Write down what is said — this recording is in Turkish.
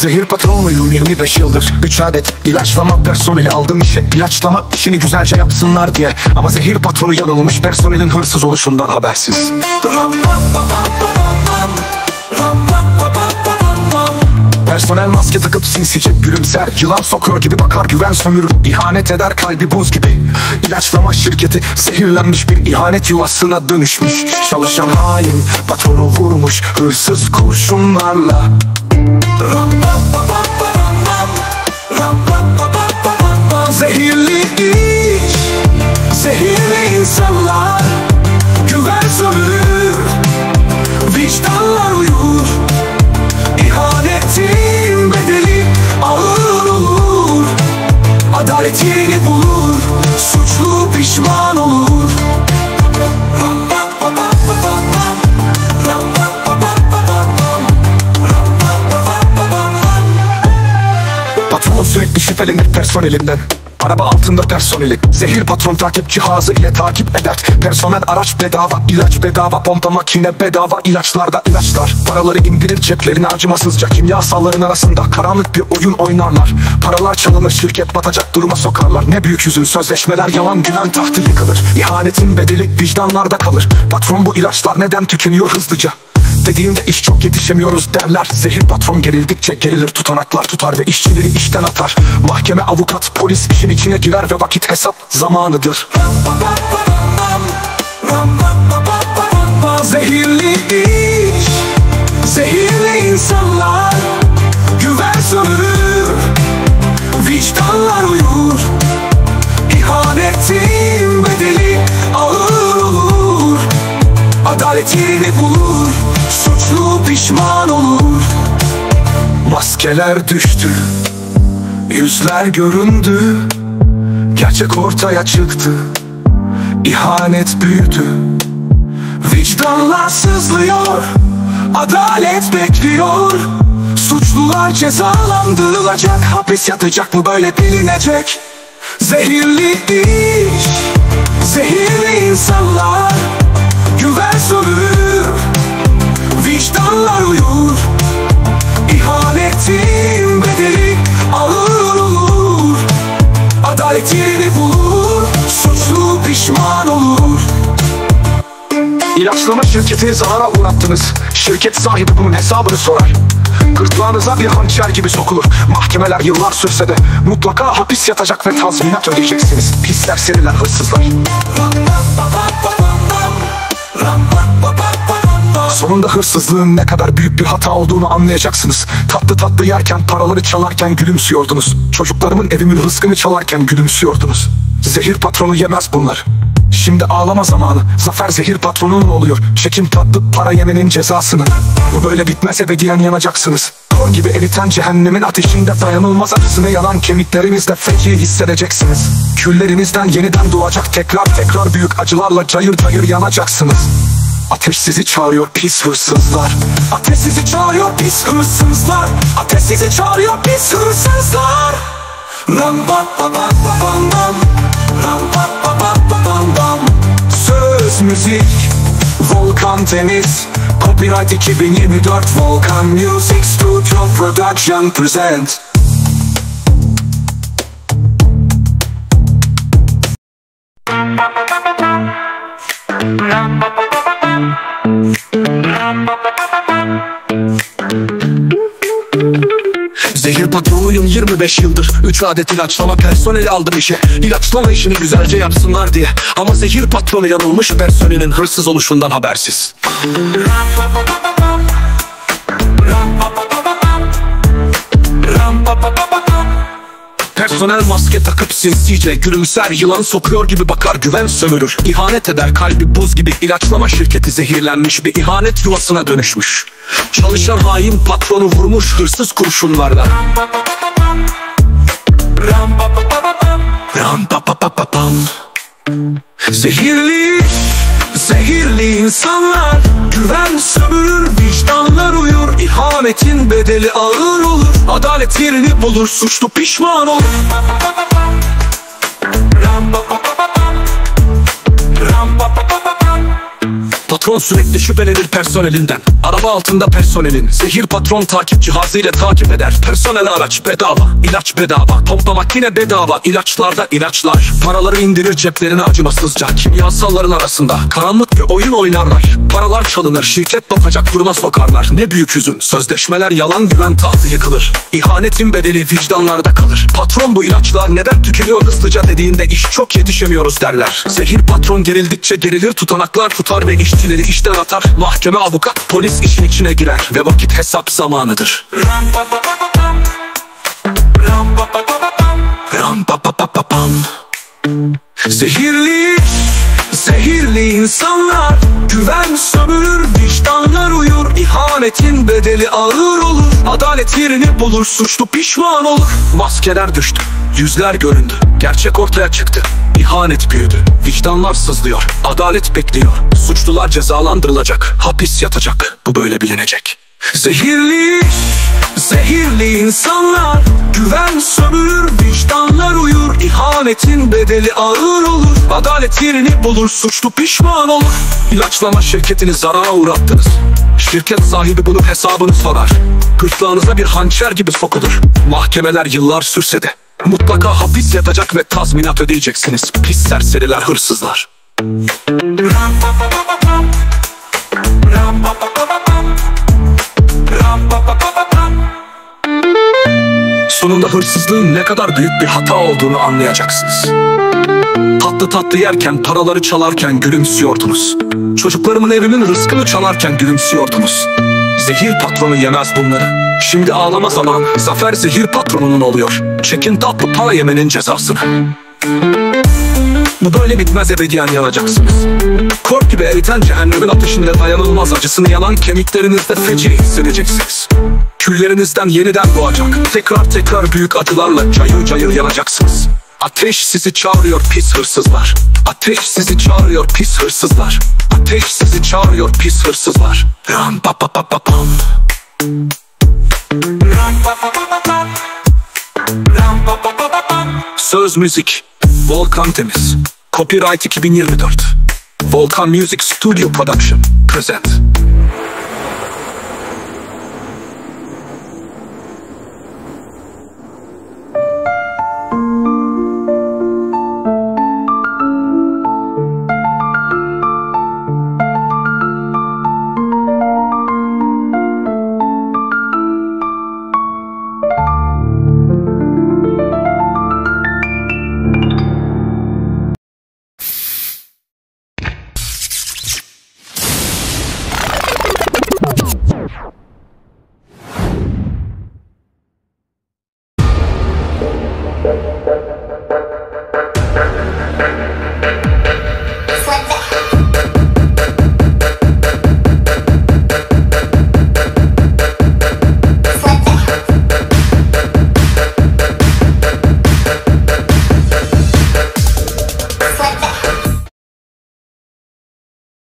Zehir patronuyum 25 yıldır. 3 adet ilaçlama personeli aldım işe. İlaçlama işini güzelce yapsınlar diye. Ama zehir patronu yanılmış, personelin hırsız oluşundan habersiz. Personel maske takıp sinsice gülümser. Yılan sokuyor gibi bakar, güven sömürür. İhanet eder, kalbi buz gibi. İlaçlama şirketi zehirlenmiş, bir ihanet yuvasına dönüşmüş. Çalışan hain patronu vurmuş hırsız kurşunlarla. Zehirli iş, zehirli insanlar. Güven sömürür, vicdanlar uyur. İhanetin bedeli ağır olur. Adalet yerini bulur, suçlu pişman olur. Patron sürekli şüphelenir personelinden. Araba altında personeli, zehir patron takip cihazı ile takip eder. Personel araç bedava, ilaç bedava, pompa makine bedava, ilaçlarda ilaçlar. Paraları indirir ceplerine acımasızca, kimyasalların arasında karanlık bir oyun oynarlar. Paralar çalınır, şirket batacak duruma sokarlar. Ne büyük hüzün, sözleşmeler yalan, güven tahtı yıkılır. İhanetin bedeli vicdanlarda kalır. Patron bu ilaçlar neden tükeniyor hızlıca? Dediğinde iş çok yetişemiyoruz derler. Zehir patron gerildikçe gerilir, tutanaklar tutar ve işçileri işten atar. Mahkeme, avukat, polis işin içine girer ve vakit hesap zamanıdır. Zehirli iş, zehirli insanlar. Güven sömürür, vicdanlar uyur. İhanetin bedeli ağır olur. Adalet yerini bulur, suçlu pişman olur. Maskeler düştü, yüzler göründü. Gerçek ortaya çıktı, ihanet büyüdü. Vicdanlar sızlıyor, adalet bekliyor. Suçlular cezalandırılacak, hapis yatacak mı böyle bilinecek. Zehirli iş, zehirli insanlar. Güven sömürür, vicdanlar uyur. İhanetin bedeli ağır olur. Adalet yerini bulur, suçlu pişman olur. İlaçlama şirketi zarara uğrattınız. Şirket sahibi bunun hesabını sorar. Gırtlağınıza bir hançer gibi sokulur. Mahkemeler yıllar sürse de mutlaka hapis yatacak ve tazminat ödeyeceksiniz. Pisler, seriler, hırsızlar. Sonunda hırsızlığın ne kadar büyük bir hata olduğunu anlayacaksınız. Tatlı tatlı yerken, paraları çalarken gülümsüyordunuz. Çocuklarımın, evimin rızkını çalarken gülümsüyordunuz. Zehir patronu yemez bunlar. Şimdi ağlama zamanı. Zafer zehir patronun oluyor. Çekin tatlı para yemenin cezasını. Bu böyle bitmez, ebediyen yanacaksınız. Kor gibi eriten cehennemin ateşinde dayanılmaz acısını yanan kemiklerinizle feci hissedeceksiniz. Küllerinizden yeniden doğacak tekrar büyük acılarla cayır cayır yanacaksınız. Ateş sizi çağırıyor pis hırsızlar. Ateş sizi çağırıyor pis hırsızlar. Ateş sizi çağırıyor pis hırsızlar. Ram bam bam bam bam. Ram bam bam bam bam. Söz, müzik, Volkan Deniz. Copyright 2024 Volkan Music Studio Production present. Zehir patronuyum 25 yıldır. 3 adet ilaçlama personeli aldım işe. İlaçlama işini güzelce yapsınlar diye. Ama zehir patronu yanılmış, personelin hırsız oluşundan habersiz. Personel maske takıp sinsice gülümser. Yılan sokuyor gibi bakar, güven sömürür. İhanet eder, kalbi buz gibi. İlaçlama şirketi zehirlenmiş, bir ihanet yuvasına dönüşmüş. Çalışan hain patronu vurmuş hırsız kurşunlarla. Zehirli, zehirli insanlar. Güven sömürür, vicdanlar uyur. İhanetin bedeli ağır olur. Adalet yerini bulur, suçlu pişman olur. Patron sürekli şüphelenir personelinden. Araba altında personelin. Zehir patron takip cihazıyla takip eder. Personel araç bedava, ilaç bedava, pompa makine bedava, ilaçlarda ilaçlar. Paraları indirir ceplerine acımasızca. Kimyasalların arasında karanlık bir oyun oynarlar. Paralar çalınır, şirket batacak, duruma sokarlar. Ne büyük hüzün, sözleşmeler yalan, güven tahtı yıkılır. İhanetin bedeli vicdanlarda kalır. Patron bu ilaçlar neden tükeniyor hızlıca dediğinde iş çok yetişemiyoruz derler. Zehir patron gerildikçe gerilir, tutanaklar tutar ve işçileri işten atar. Mahkeme, avukat, polis işin içine girer ve vakit hesap zamanıdır. Zehirli, zehirli insanlar, güven sömürür, vicdanlar uyur. İhanetin bedeli ağır olur, adalet yerini bulur, suçlu pişman olur. Maskeler düştü, yüzler göründü, gerçek ortaya çıktı. İhanet büyüdü, vicdanlar sızlıyor, adalet bekliyor. Suçlular cezalandırılacak, hapis yatacak, bu böyle bilinecek. Zehirli, zehirli insanlar, güven sömürür, vicdanlar uyur. İhanetin bedeli ağır olur, adalet yerini bulur, suçlu pişman olur. İlaçlama şirketini zarara uğrattınız. Şirket sahibi bunun hesabını sorar. Gırtlağınıza bir hançer gibi sokulur. Mahkemeler yıllar sürse de mutlaka hapis yatacak ve tazminat ödeyeceksiniz. Pis serseriler, hırsızlar. Sonunda hırsızlığın ne kadar büyük bir hata olduğunu anlayacaksınız. Tatlı tatlı yerken, paraları çalarken gülümsüyordunuz. Çocuklarımın, evimin rızkını çalarken gülümsüyordunuz. Zehir patronu yemez bunları. Şimdi ağlama zamanı. Zafer zehir patronunun oluyor. Çekin tatlı para yemenin cezasını. Bu böyle bitmez, ebediyen yanacaksınız. Kork gibi eriten cehennemin ateşinde dayanılmaz acısını yalan kemiklerinizde feci hissedeceksiniz. Küllerinizden yeniden doğacak, tekrar tekrar büyük acılarla cayır cayır yanacaksınız. Ateş sizi çağırıyor pis hırsızlar. Ateş sizi çağırıyor pis hırsızlar. Ateş sizi çağırıyor pis hırsızlar. Ram pa pa pa pa pam. Ram pa pa pa pa pam. Ram pa pa pa pa pam. Söz müzik Volkan Temiz. Copyright 2024. Volkan Music Studio Production present.